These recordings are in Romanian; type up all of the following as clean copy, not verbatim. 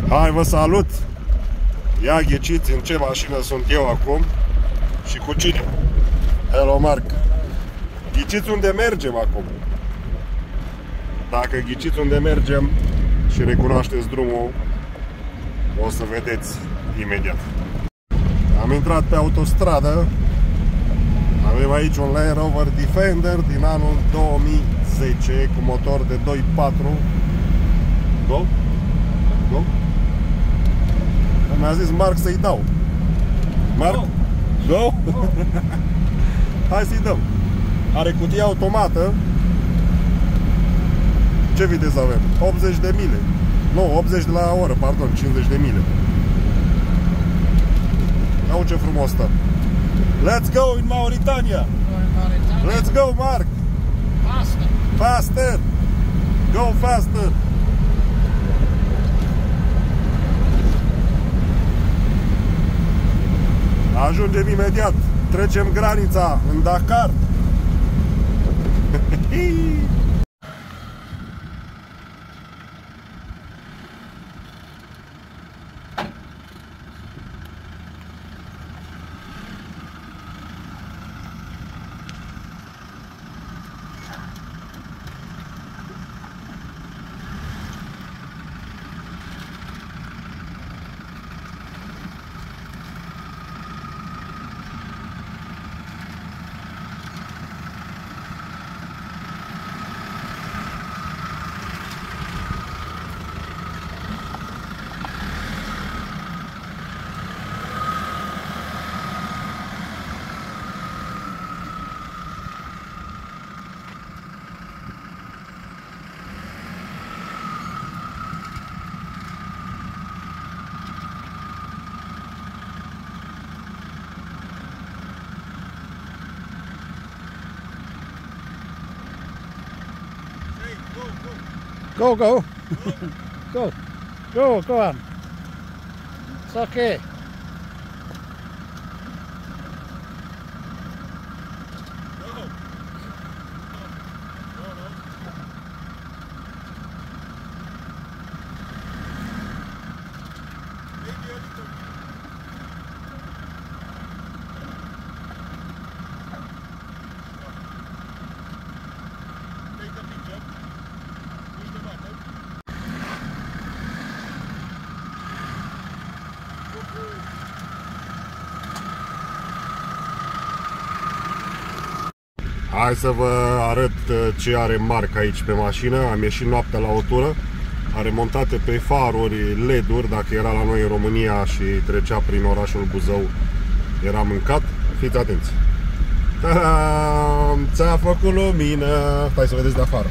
Hai, vă salut! Ia ghiciți în ce mașină sunt eu acum și cu cine. Hello, Marc! Ghiciți unde mergem acum. Dacă ghiciți unde mergem și recunoașteți drumul, o să vedeți imediat. Am intrat pe autostradă. Avem aici un Land Rover Defender din anul 2010 cu motor de 2.4. Go? Go? Mi-a zis Marc să-i dau. Marc? Go? Go? Hai să-i dăm. Are cutie automată. Ce viteză avem? 80 de mile. Nu, 80 de la oră, pardon, 50 de mile. Iau ce frumos stă. Let's go in Mauritania. Let's go, Marc. Faster. Faster. Go faster. Ajungem imediat. Trecem granița în Dakar. Go, go. Go. Go, go on. It's okay. Hai să vă arăt ce are Marc aici pe mașină. Am ieșit noaptea la o tură. Are montate pe faruri LED-uri. Dacă era la noi în România și trecea prin orașul Buzău, era mâncat. Fiți atenți. Ta-da! Ți-a făcut lumină. Hai să vedeți de afară.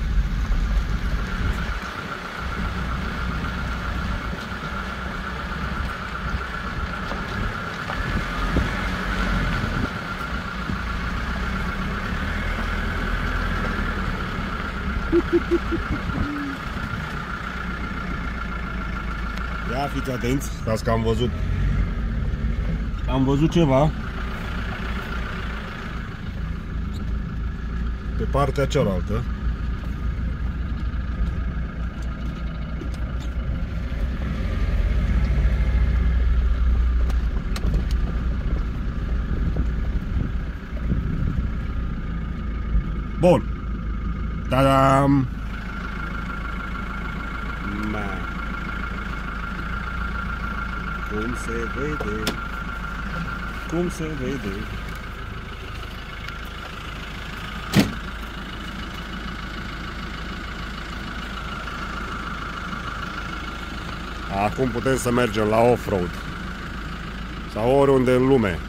Ia fiți atenți, stați că am văzut ceva pe partea cealaltă. Bun. Ta-dam! Cum se vede? Cum se vede? Acum putem să mergem la off-road sau oriunde în lume.